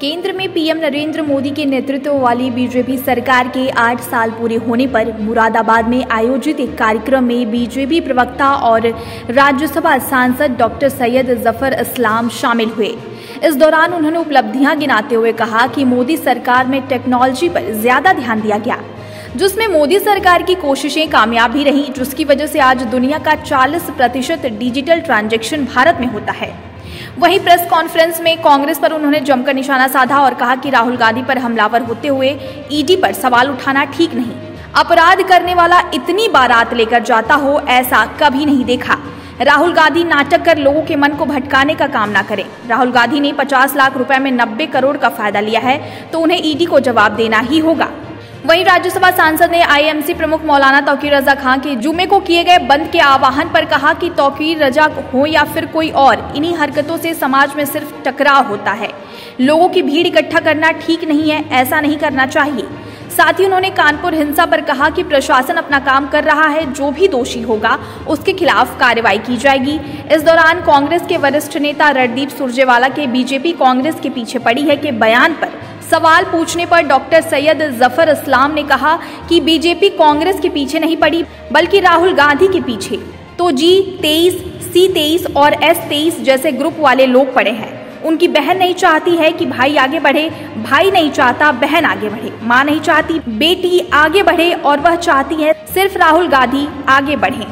केंद्र में पीएम नरेंद्र मोदी के नेतृत्व वाली बीजेपी सरकार के 8 साल पूरे होने पर मुरादाबाद में आयोजित एक कार्यक्रम में बीजेपी प्रवक्ता और राज्यसभा सांसद डॉक्टर सैयद जफर इस्लाम शामिल हुए। इस दौरान उन्होंने उपलब्धियां गिनाते हुए कहा कि मोदी सरकार में टेक्नोलॉजी पर ज्यादा ध्यान दिया गया, जिसमें मोदी सरकार की कोशिशें कामयाब भी रही, जिसकी वजह से आज दुनिया का 40% डिजिटल ट्रांजैक्शन भारत में होता है। वहीं प्रेस कॉन्फ्रेंस में कांग्रेस पर उन्होंने जमकर निशाना साधा और कहा कि राहुल गांधी पर हमलावर होते हुए ईडी पर सवाल उठाना ठीक नहीं। अपराध करने वाला इतनी बारात लेकर जाता हो, ऐसा कभी नहीं देखा। राहुल गांधी नाटक कर लोगों के मन को भटकाने का काम ना करें। राहुल गांधी ने 50 लाख रुपए में 90 करोड़ का फायदा लिया है, तो उन्हें ईडी को जवाब देना ही होगा। वहीं राज्यसभा सांसद ने आईएमसी प्रमुख मौलाना तौकीर रजा खान के जुमे को किए गए बंद के आह्वान पर कहा कि तौकीर रजा हो या फिर कोई और, इन्हीं हरकतों से समाज में सिर्फ टकराव होता है। लोगों की भीड़ इकट्ठा करना ठीक नहीं है, ऐसा नहीं करना चाहिए। साथ ही उन्होंने कानपुर हिंसा पर कहा कि प्रशासन अपना काम कर रहा है, जो भी दोषी होगा उसके खिलाफ कार्रवाई की जाएगी। इस दौरान कांग्रेस के वरिष्ठ नेता रणदीप सुरजेवाला के बीजेपी कांग्रेस के पीछे पड़ी है के बयान पर सवाल पूछने पर डॉक्टर सैयद जफर इस्लाम ने कहा कि बीजेपी कांग्रेस के पीछे नहीं पड़ी, बल्कि राहुल गांधी के पीछे तो G23, C23 और S23 जैसे ग्रुप वाले लोग पड़े हैं। उनकी बहन नहीं चाहती है कि भाई आगे बढ़े, भाई नहीं चाहता बहन आगे बढ़े, माँ नहीं चाहती बेटी आगे बढ़े, और वह चाहती है सिर्फ राहुल गांधी आगे बढ़े।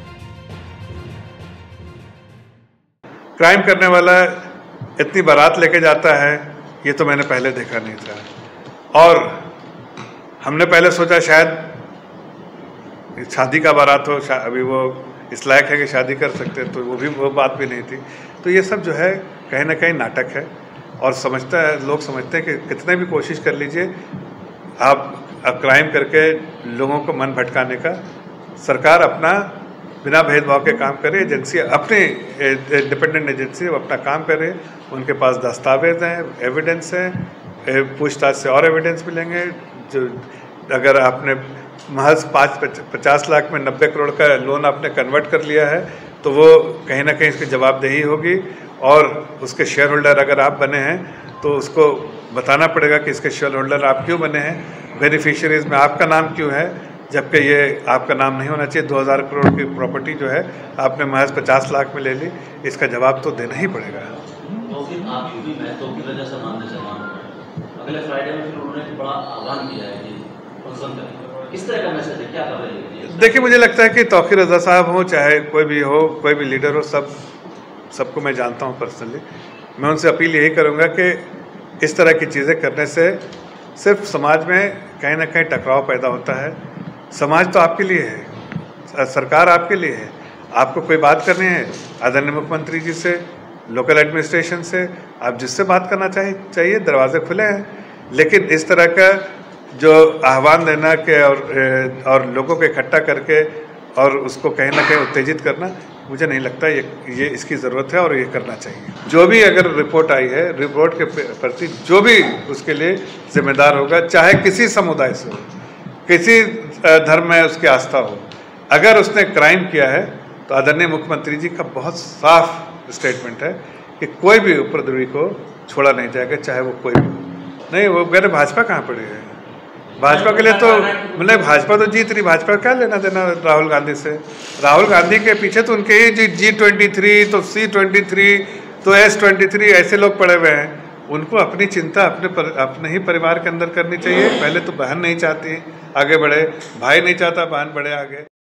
क्राइम करने वाला इतनी बारात लेके जाता है, ये तो मैंने पहले देखा नहीं था। और हमने पहले सोचा शायद शादी का बारात हो, अभी वो इस लायक है कि शादी कर सकते हैं, तो वो बात भी नहीं थी। तो ये सब जो है कहीं ना कहीं नाटक है, और लोग समझते हैं कि कितने भी कोशिश कर लीजिए आप क्राइम करके लोगों को मन भटकाने का। सरकार अपना बिना भेदभाव के काम करे, एजेंसी अपनी इंडिपेंडेंट एजेंसी अपना काम करे, उनके पास दस्तावेज हैं, एविडेंस है, पूछताछ से और एविडेंस मिलेंगे। जो अगर आपने महज 50 लाख में 90 करोड़ का लोन आपने कन्वर्ट कर लिया है, तो वो कहीं ना कहीं इसकी जवाबदेही होगी, और उसके शेयर होल्डर अगर आप बने हैं तो उसको बताना पड़ेगा कि इसके शेयर होल्डर आप क्यों बने हैं, बेनिफिशियरीज में आपका नाम क्यों है, जबकि ये आपका नाम नहीं होना चाहिए। 2000 करोड़ की प्रॉपर्टी जो है आपने महज 50 लाख में ले ली, इसका जवाब तो देना ही पड़ेगा। तो फिर आप यूपी में तौकीर रजा से मानने से अगले फ्राइडे में फिर उन्होंने बड़ा आह्वान किया है कि किस तरह का मैसेज है, क्या कर रहे हैं? देखिए, मुझे लगता है कि तौकीर रजा साहब हो, चाहे कोई भी हो, कोई भी लीडर हो, सबको मैं जानता हूँ पर्सनली। मैं उनसे अपील यही करूँगा कि इस तरह की चीज़ें करने से सिर्फ समाज में कहीं ना कहीं टकराव पैदा होता है। समाज तो आपके लिए है, सरकार आपके लिए है। आपको कोई बात करनी है आदरणीय मुख्यमंत्री जी से, लोकल एडमिनिस्ट्रेशन से, आप जिससे बात करना चाहिए दरवाजे खुले हैं। लेकिन इस तरह का जो आह्वान देना के और लोगों को इकट्ठा करके और उसको कहीं ना कहीं उत्तेजित करना, मुझे नहीं लगता ये इसकी ज़रूरत है, और ये करना चाहिए। जो भी अगर रिपोर्ट आई है, रिपोर्ट के प्रति जो भी उसके लिए जिम्मेदार होगा, चाहे किसी समुदाय से हो, किसी धर्म में उसकी आस्था हो, अगर उसने क्राइम किया है तो आदरणीय मुख्यमंत्री जी का बहुत साफ स्टेटमेंट है कि कोई भी उपद्रवी को छोड़ा नहीं जाएगा, चाहे वो कोई भी हो। नहीं, वो कहते भाजपा कहाँ पड़ी है? भाजपा के लिए तो मतलब भाजपा तो जीत रही, भाजपा क्या लेना देना राहुल गांधी से? राहुल गांधी के पीछे तो उनके ही G23, तो C23, तो S23 ऐसे लोग पड़े हुए हैं। उनको अपनी चिंता अपने ही परिवार के अंदर करनी चाहिए। पहले तो बहन नहीं चाहती आगे बढ़े, भाई नहीं चाहता बहन बढ़े आगे।